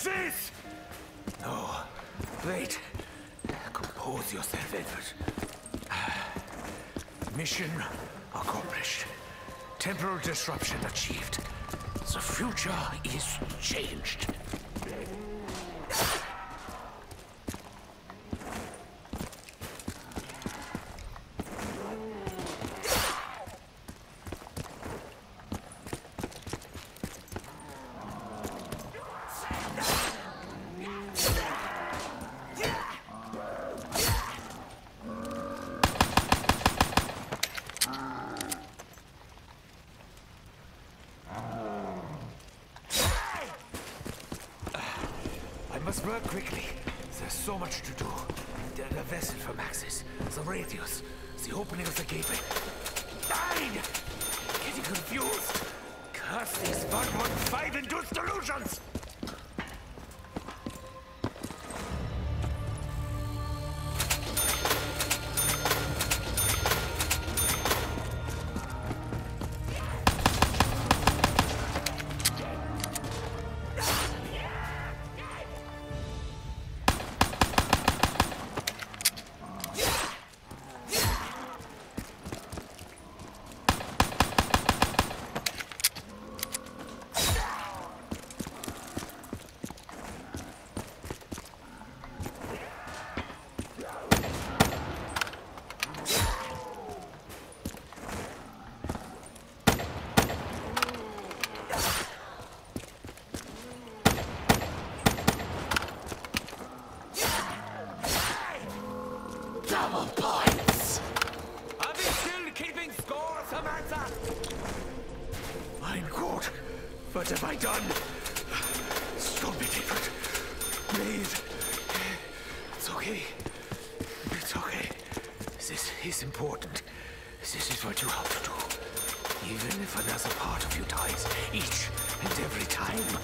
Maxis! No. Wait. Compose yourself, Edward. Mission accomplished. Temporal disruption achieved. The future is changed. I must work quickly. There's so much to do. The vessel for Maxis, the radius, the opening of the gateway. Nine! Getting confused. Curse these 115 induced delusions! Double points! Are we still keeping score, Samantha? Mein Gott, what have I done? Stop it, Edward. Please. It's okay. It's okay. This is important. This is what you have to do. Even if another part of you dies, each and every time.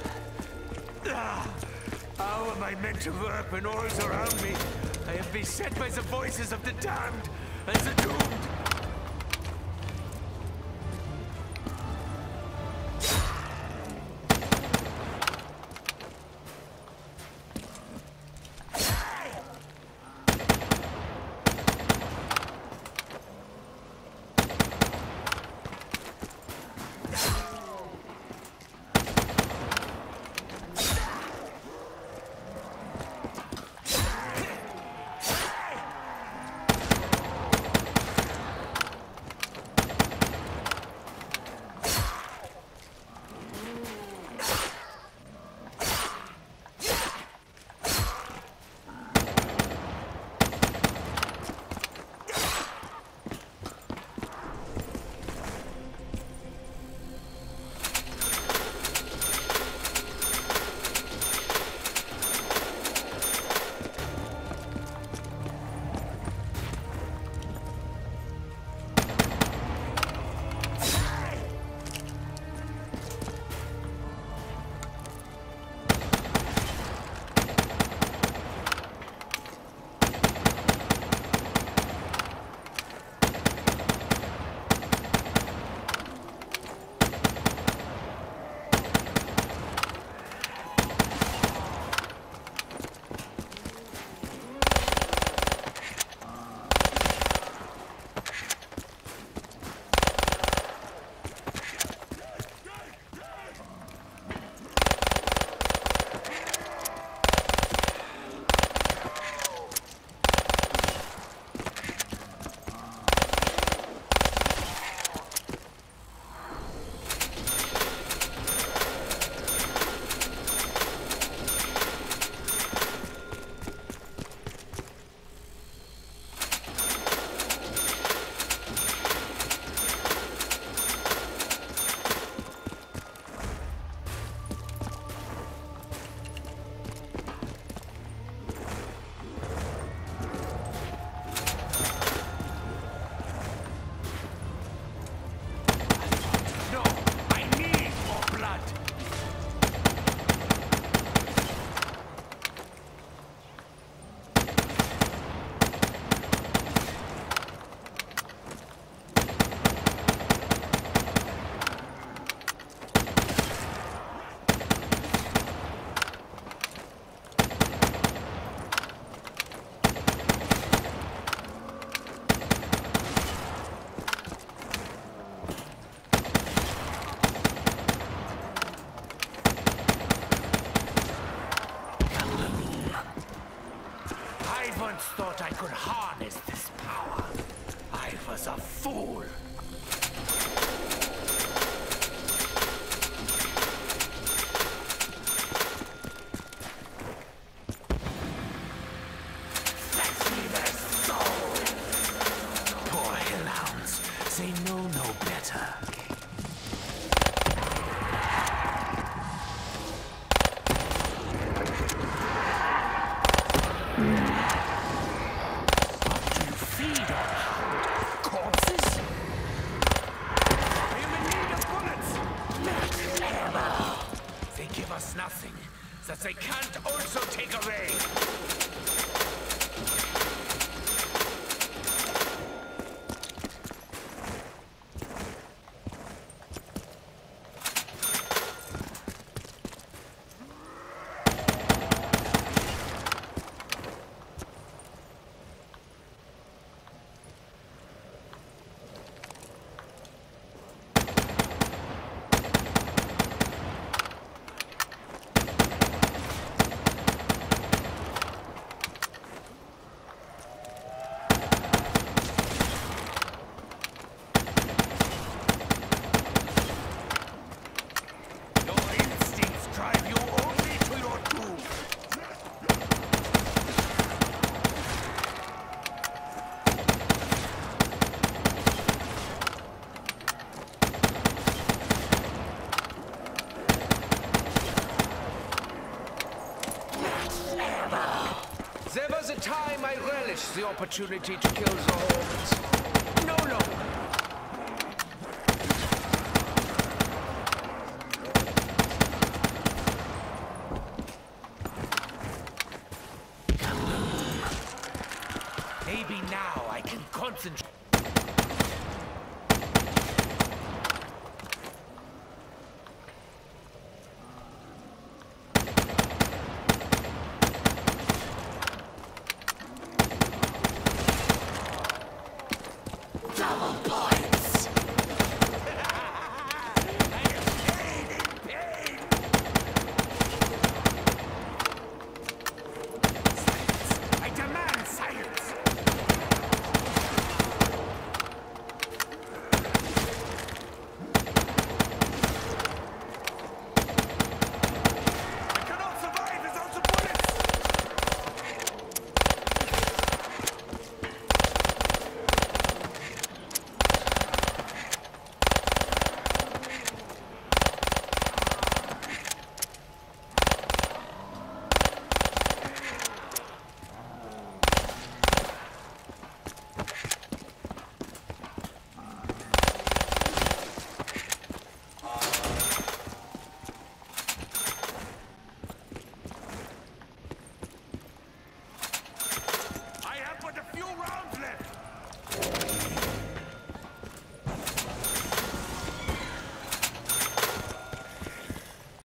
How am I meant to work when all is around me? I am beset by the voices of the damned and the doomed. that they can't also take away. There was a time I relished the opportunity to kill the Horns.